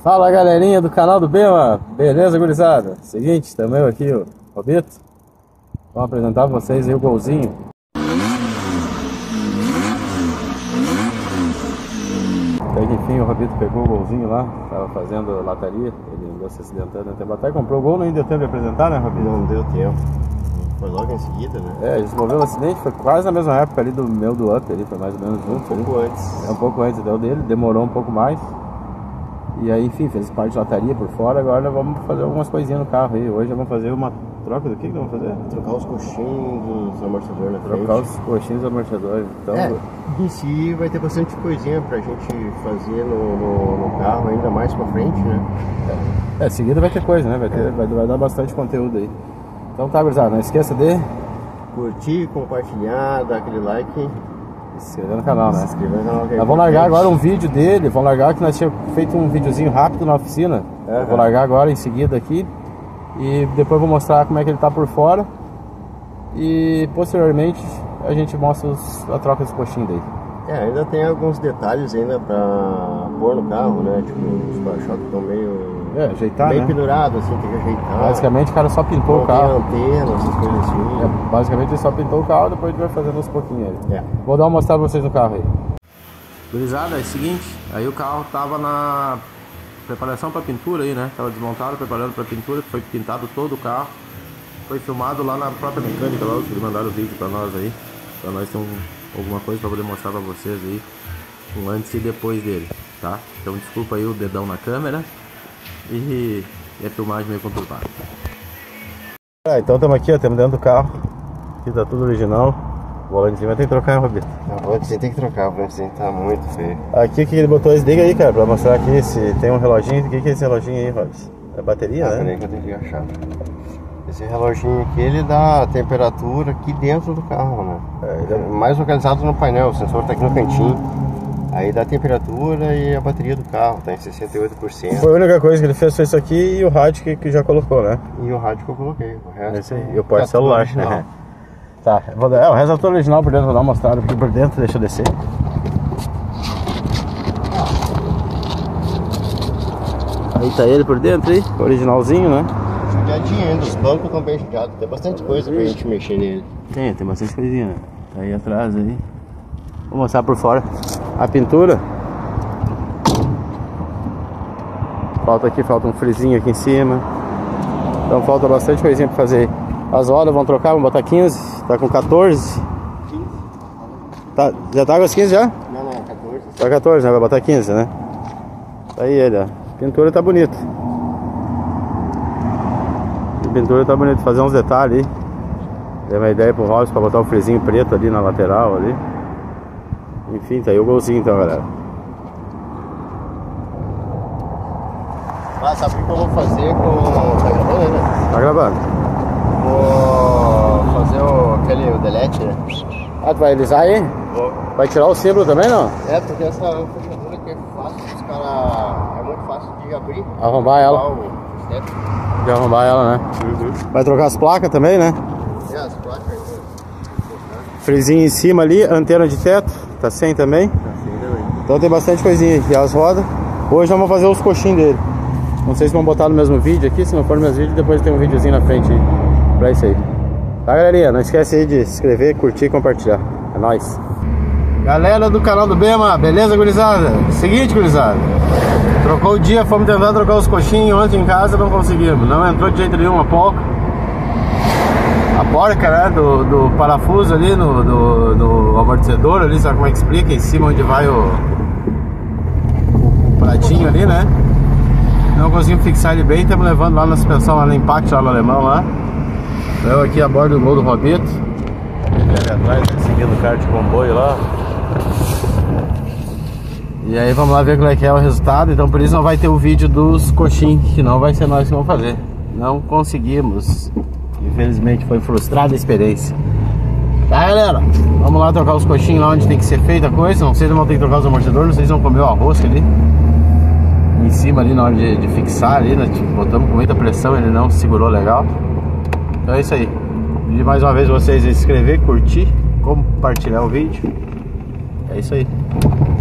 Fala galerinha do canal do Bema, beleza gurizada? Seguinte, também aqui o Robito. Vamos apresentar pra vocês aí o golzinho. Até que enfim o Robito pegou o golzinho lá, tava fazendo lataria, ele andou se acidentando até até comprou o gol, não deu tempo de apresentar, né, Robito? Não deu tempo. Foi logo em seguida, né? É, ele se moveu no acidente, foi quase na mesma época ali do meu do Up ali, foi mais ou menos junto. Um pouco antes. É um pouco antes até o dele, demorou um pouco mais. E aí, enfim, fez parte de lataria por fora. Agora vamos fazer algumas coisinhas no carro aí. Hoje vamos fazer uma troca do que vamos fazer? Trocar os coxinhos dos amortecedores na frente. Trocar os coxinhos dos amortecedores. Então, em si vai ter bastante coisinha pra gente fazer no carro, ainda mais pra frente, né? Seguida vai ter coisa, né? Vai dar bastante conteúdo aí. Então tá, gurizada, não esqueça de curtir, compartilhar, dar aquele like. Se inscrever no canal, né? Se inscrever no canal. Nós vamos largar agora um vídeo dele. Vamos largar que nós tínhamos feito um videozinho rápido na oficina. Vou largar agora em seguida aqui. E depois vou mostrar como é que ele tá por fora. E posteriormente a gente mostra a troca dos coxinhos dele. Ainda tem alguns detalhes ainda pra pôr no carro, né? Tipo, os para-choques estão meio... ajeitar, meio né? pendurado, assim, tem que ajeitar. Basicamente o cara só pintou o carro. Antena, essas coisas assim. Basicamente ele só pintou o carro, depois a gente vai fazendo uns pouquinhos aí. Vou dar uma mostrada pra vocês no carro aí. Gurizada, é o seguinte, aí o carro tava na preparação pra pintura aí, né? Tava desmontado, preparando pra pintura, foi pintado todo o carro. Foi filmado lá na própria mecânica, lá que mandaram o vídeo pra nós aí. Pra nós ter alguma coisa pra poder mostrar pra vocês aí, um antes e depois dele, tá? Então desculpa aí o dedão na câmera e a filmagem meio conturbada. Então estamos aqui, ó, estamos dentro do carro. Aqui tá tudo original. O volantezinho vai ter que trocar, hein, Robito? O volantezinho tem que trocar, o volantezinho tá muito feio. Aqui que ele botou, desliga aí, cara, pra mostrar aqui se tem um reloginho. O que é esse reloginho aí, Robson? É bateria, né? Peraí que eu tenho que achar. Esse reloginho aqui, ele dá a temperatura aqui dentro do carro, né? Ele é mais localizado no painel, o sensor tá aqui no cantinho. Aí dá a temperatura e a bateria do carro, tá em 68%. Foi a única coisa que ele fez, foi isso aqui e o rádio que já colocou, né? E o rádio que eu coloquei, o resto... Esse aí, e o porta celular. Tá, o resto é tudo original por dentro, vou dar uma mostrada aqui por dentro, deixa eu descer. Aí tá ele por dentro aí, originalzinho, né? Judiadinho ainda, os bancos estão bem judiados, tem bastante coisa pra gente mexer nele. Tem bastante coisinha, né? Tá aí atrás aí. Vou mostrar por fora a pintura. Falta um frisinho aqui em cima. Então falta bastante coisinha pra fazer. As rodas vão trocar, vão botar 15. Tá com 14. 15. Tá, já tá com as 15 já? Não, 14. Tá 14, né? Vai botar 15, né? Tá aí ele, ó. A pintura tá bonita. A pintura tá bonita. Fazer uns detalhes aí. Dei uma ideia pro Robson pra botar o frisinho preto ali na lateral ali. Enfim, tá aí o golzinho então, galera. Sabe o que eu vou fazer com... Tá gravando aí, né? Tá gravando. Vou fazer o delete, né? Ah, tu vai alisar aí? Vou. Vai tirar o símbolo também, não? Porque essa fechadura aqui é fácil, os caras... É muito fácil de abrir. Arrombar ela. De arrombar ela, né? Vai trocar as placas também, né? As placas aí. Frisinho em cima ali, antena de teto. Tá sem também? Tá sem também. Então tem bastante coisinha aqui. As rodas. Hoje vamos fazer os coxinhos dele. Não sei se vão botar no mesmo vídeo aqui. Se não for no mesmo vídeo, depois tem um videozinho na frente aí pra isso aí. Tá, galerinha? Não esquece aí de se inscrever, curtir e compartilhar. É nóis. Galera do canal do Bema, beleza, gurizada? Seguinte, gurizada. Trocou o dia, fomos tentar trocar os coxinhos ontem em casa, não conseguimos. Não entrou de jeito nenhum a porca. A porca, né, do parafuso ali do amortecedor ali, sabe como é que explica? Em cima onde vai o pratinho ali, né? Não conseguimos fixar ele bem, estamos levando lá na suspensão, lá no Impact, lá no Alemão lá. Eu aqui a bordo do gol do Robito. Ele ali atrás, né, seguindo o kart de comboio lá. E aí vamos lá ver qual é que é o resultado. Então por isso não vai ter o vídeo dos coxinhos, que não vai ser nós que vamos fazer. Não conseguimos. Infelizmente foi frustrada a experiência. Tá, galera? Vamos lá trocar os coxinhos lá onde tem que ser feita a coisa. Não sei se vão ter que trocar os amortecedores, não sei se vão comer o arroz ali em cima ali na hora de fixar ali, né? Tipo, botamos com muita pressão, ele não segurou legal. Então é isso aí. Pedir mais uma vez vocês se inscrever, curtir, compartilhar o vídeo. É isso aí.